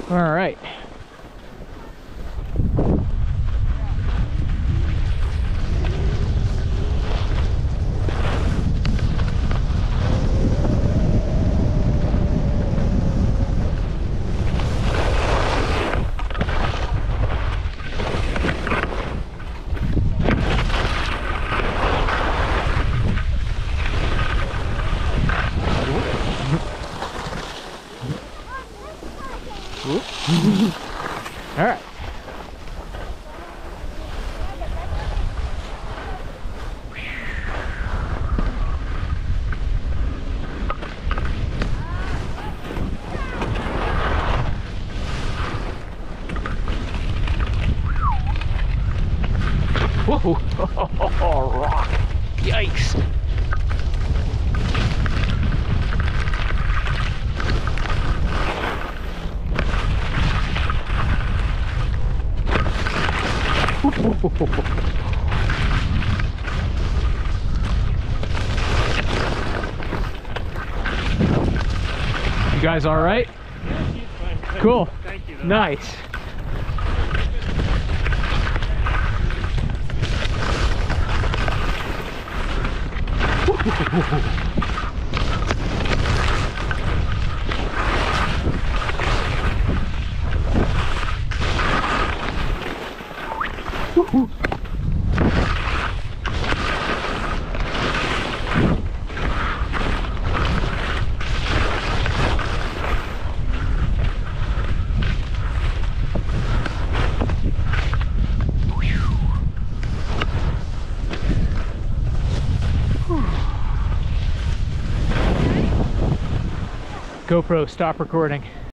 All right. All right. Whoa! Oh, rock! Yikes! You guys all right? Yeah, she's fine. Cool. Thank you. Nice. GoPro, stop recording.